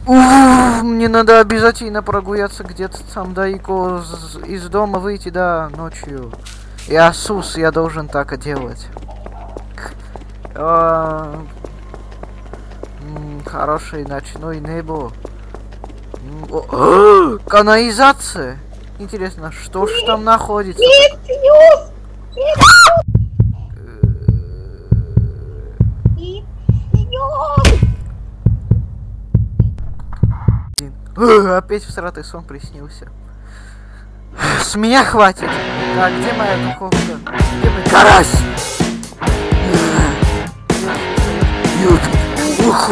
Мне надо обязательно прогуляться где-то там далеко из дома выйти, да, ночью. Я Сус, я должен так и делать. Хороший ночной небо. Канализация. Интересно, что ж там находится? Нет, снес! Опять всратый сон приснился. С меня хватит. Так, где моя духовка? Где мой карась? Уху.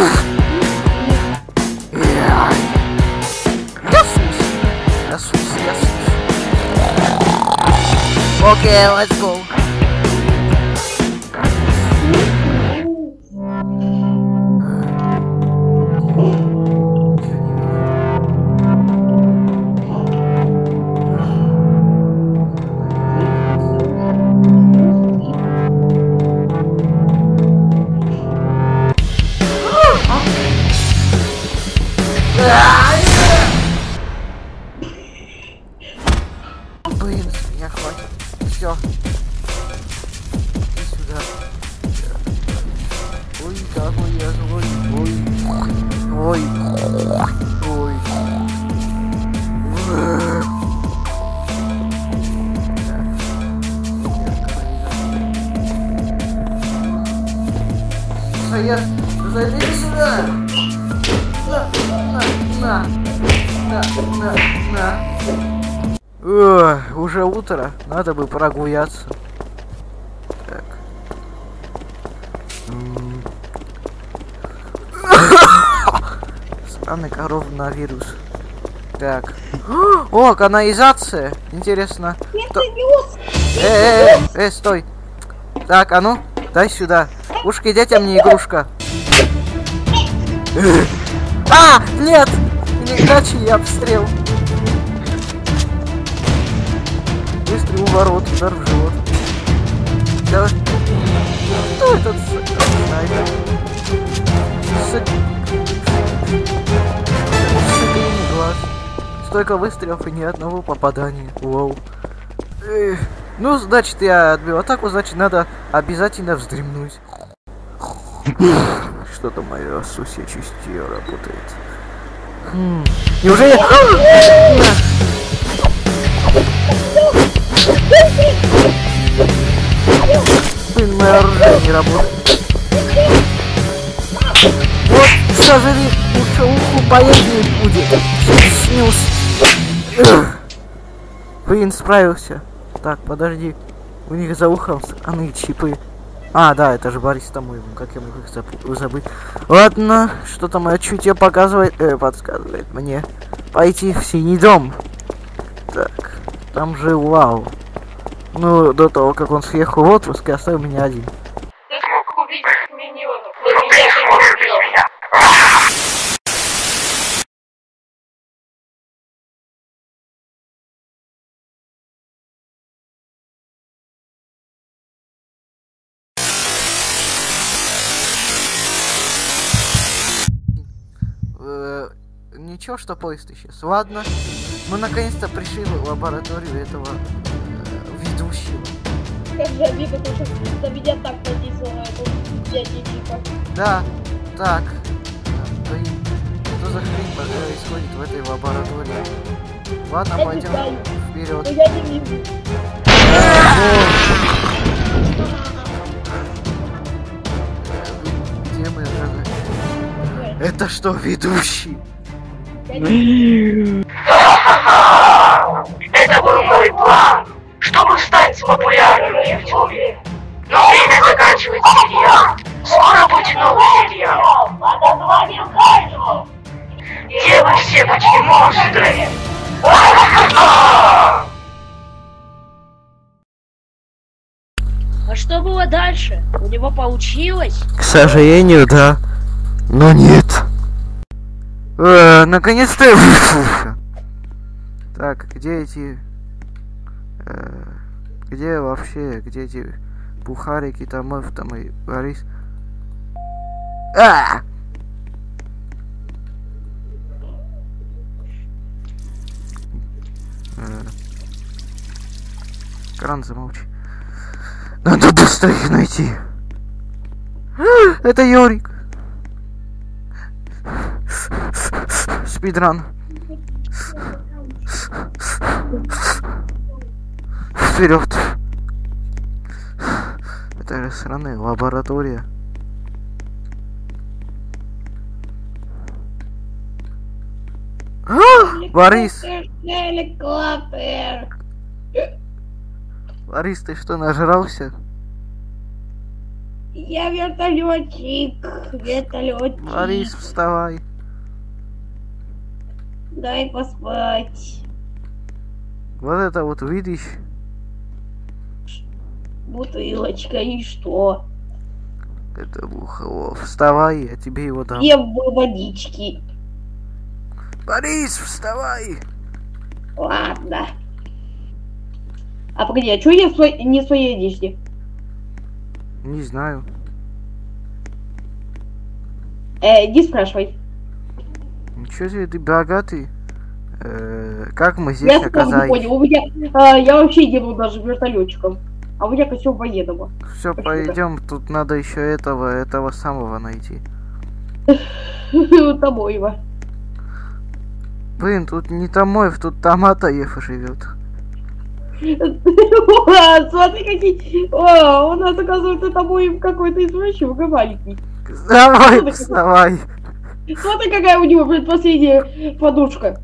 Я сус. Окей, let's go. Блин, с меня хватит. Все. Иди сюда. Ой, какой я злой. Ой. Саят, зайди сюда. На. Уже утро, надо бы прогуляться. Так. Странный коронавирус. Так. О, канализация. Интересно. Стой. Так, а ну, дай сюда. Ушки детям не игрушка. Нет! Иначе я обстрел. Выстрел у ворот, удар в живот. Да. Кто этот снайпер? Сыгрный глаз. Столько выстрелов и ни одного попадания. Вау. Ну, значит, я отбил атаку, значит, надо обязательно вздремнуть. Что-то мое сусье чистье работает. Неужели... Блин, мое оружие не работает. Вот, сожри, уху поедет будет. Снюс. Блин, справился. Так, подожди. У них за ухом сраные чипы. Да, это же Борис Тамуев, как я могу их забыть. Ладно, что-то мое чутье подсказывает мне пойти в синий дом. Так, там же вау. Ну, до того, как он съехал в отпуск и оставил меня один. Ты смог убить миньонов, но меня ты не убил. Ничего, что поезд исчез. Ладно, мы наконец-то пришли в лабораторию этого ведущего. Как же обидно, потому что на меня так написано, это дядя Чипа. Да, так. Блин, что за хрень происходит в этой лаборатории? Ладно, Я пойдем вперед. но я не вижу. Где мы? Это что, ведущий? Это был мой план, чтобы стать популярным в YouTube. Но время заканчивать сериал. Скоро будет новый сериал. Под названием Кайджу. Где вы все почти монстры? А что было дальше? У него получилось? К сожалению, да. Но нет. Наконец-то я выслушал. Так, где эти... где вообще? Где эти бухарики, там и Борис? Кран, замолчи. Надо быстро их найти. Это Йорик. Спидран. Вперед. Это же сраная лаборатория. Борис! Геликоптер. Борис, ты что, нажрался? Я вертолетчик. Вертолетчик. Борис, вставай. Дай поспать. Вот это вот видишь? Бутылочка и что? Это Бухлов. Вставай, я тебе его дам. Две водички. Борис, вставай! Ладно. А погоди, а чё я не в своей одежде? Не знаю. Не спрашивай. Ничего себе, ты богатый. Как мы здесь Я сам не оказались? понял. У меня, я вообще не был даже вертолетчиком. А у меня костюм военного. Все, Почему-то. пойдем. Тут надо еще этого самого найти. Тамоева. Блин, тут не Томоев, тут Томатоев живет. Смотри, какие... О, у нас, оказывается, Тамоев какой-то извращенка маленький. Давай, вставай. Смотри, какая у него предпоследняя подушка.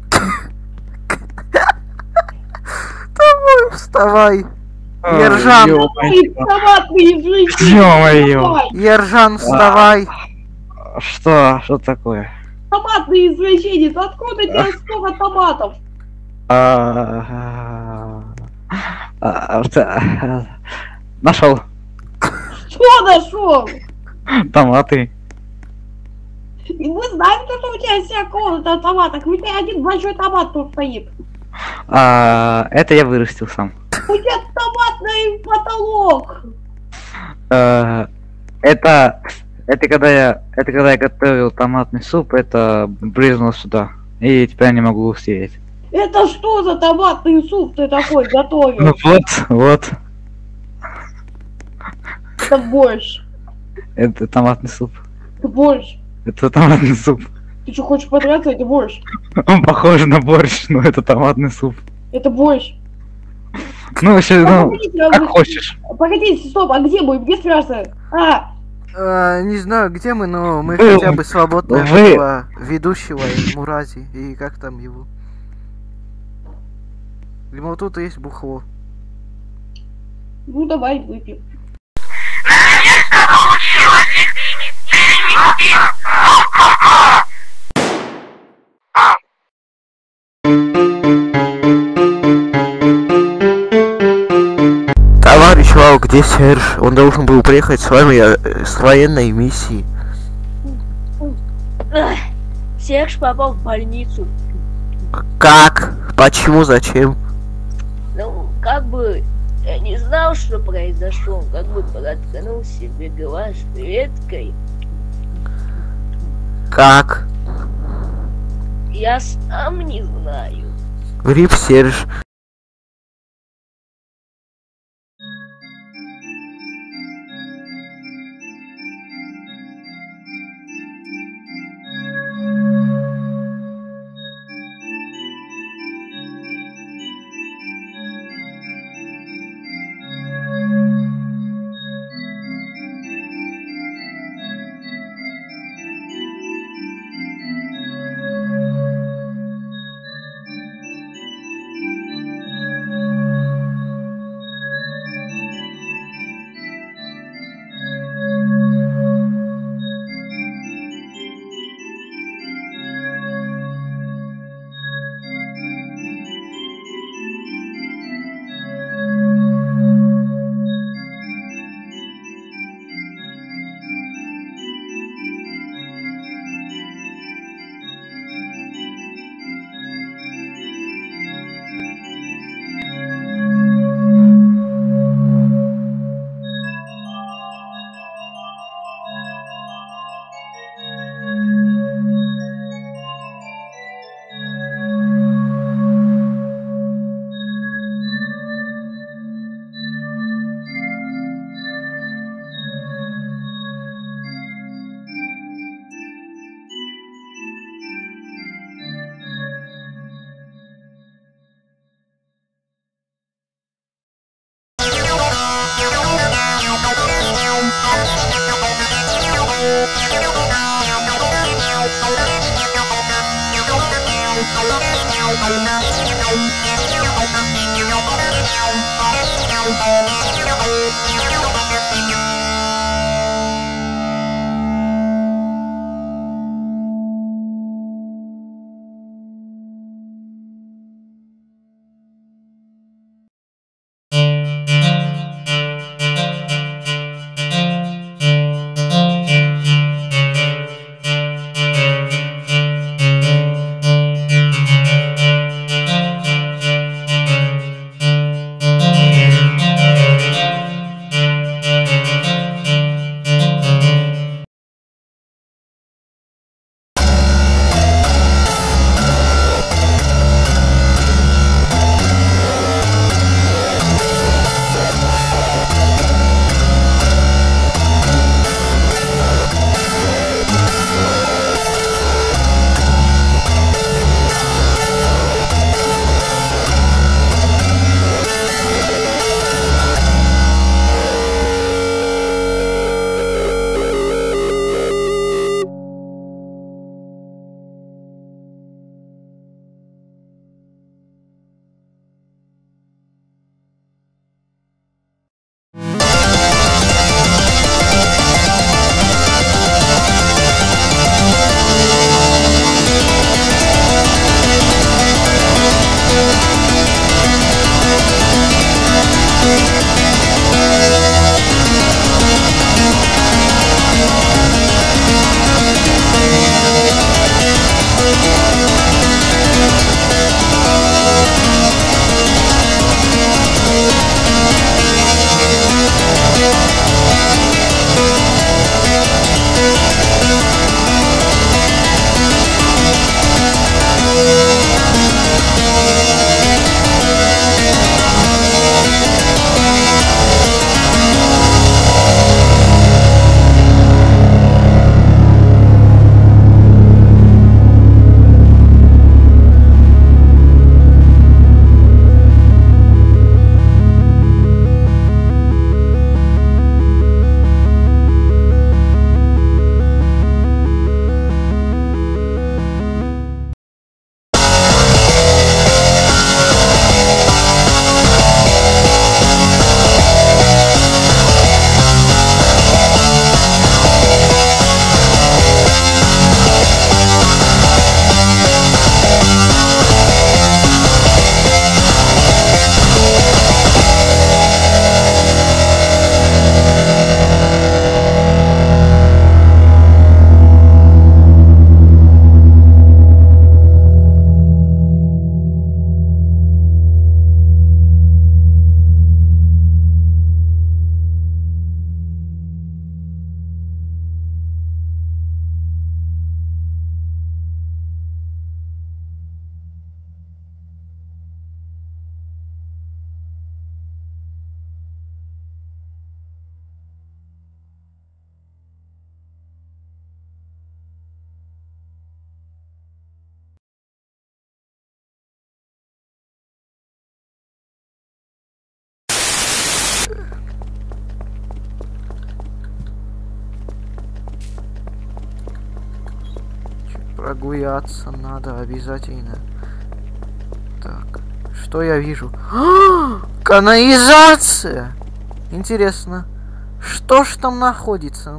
Томоев, вставай. Ержан, Томатный извращенец. Ё-моё! Ержан, вставай. Что? Что такое? Томатный извращенец. Откуда тебе столько томатов? Нашел Что нашел? томаты. И мы знаем, что у тебя вся комната томатов. У тебя один большой томат тут стоит. Это я вырастил сам. У тебя томатный потолок. Это когда я готовил томатный суп, это брызнуло сюда. И теперь я не могу стереть. Это что за томатный суп ты такой Ну готовил? вот. Это борщ. Это томатный суп. Это борщ. Это томатный суп. Ты что, хочешь подраться? Это борщ. Он похож на борщ, но это томатный суп. Это борщ. Ну, вообще, ну, Погодите, как хочешь. Погодите, стоп, а где мы? Где спрашивается? Не знаю, где мы, но мы Вы- хотя бы свободное вы- было ведущего Мурази. И как там его? Или вот тут есть бухло. Ну давай выпьем. Наконец-то получилось, и ты не переместил. Товарищ Вау, где Серж? Он должен был приехать с вами с военной миссии. Серж попал в больницу. Как? Почему? Зачем? Ну, как бы я не знал, что произошло. Как бы проткнул себе глаз веткой. Как? Я сам не знаю. Гриб Серж. Прогуляться надо обязательно. Так, что я вижу? Канализация! Интересно, что ж там находится?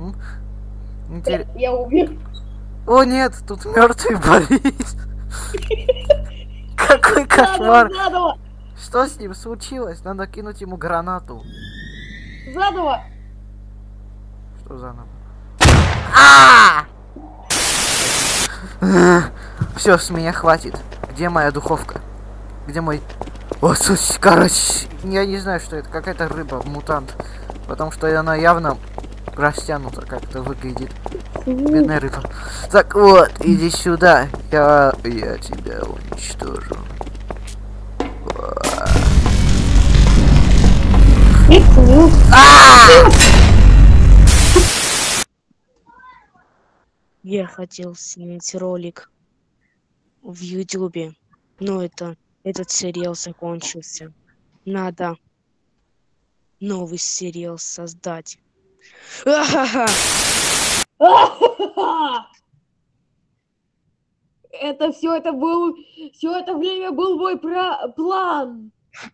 Я умер. О нет, тут мертвый Борис. Какой кошмар! Заново, Что с ним случилось? Надо кинуть ему гранату. заново. Что заново? Все, с меня хватит. Где моя духовка? Где мой... О, слушай, короче, я не знаю, что это. Какая-то рыба, мутант. Потому что она явно растянута как-то выглядит. Бедная рыба. Так вот, иди сюда. Я тебя уничтожу. Я хотел снять ролик в Ютубе, но этот сериал закончился. Надо новый сериал создать. Ахаха! это все это время был мой план.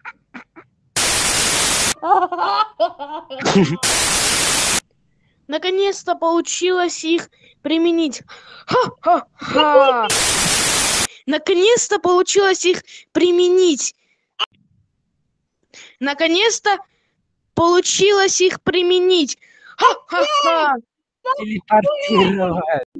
Наконец-то получилось их применить. Ха-ха-ха! Наконец-то получилось их применить. Наконец-то получилось их применить. Ха-ха-ха! Телепортировать.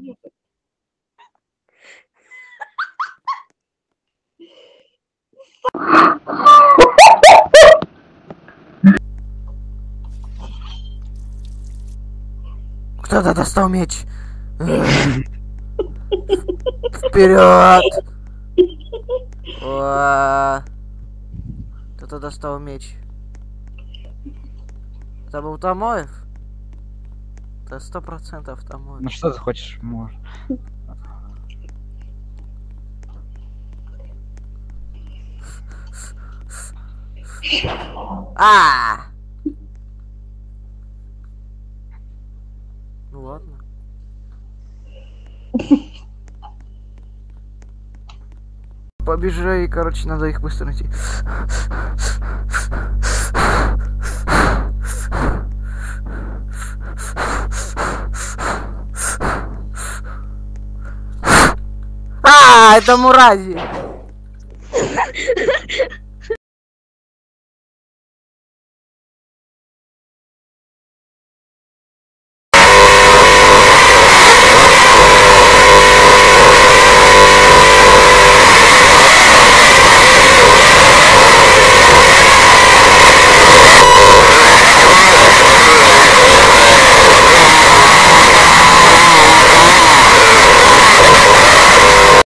Кто-то достал меч. Вперед! Кто-то достал меч. Это был Томоев? Это 100% Томоев. Ну что ты хочешь, может? Ну ладно. Побежали, короче, надо их быстро найти. Это мурази!